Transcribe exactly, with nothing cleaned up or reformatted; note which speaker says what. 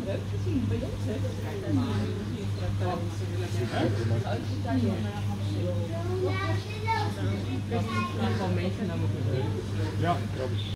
Speaker 1: leuk te zien bij ons, hè? Dat krijgt helemaal niet. Ja, gewoon meegenomen.
Speaker 2: Ja,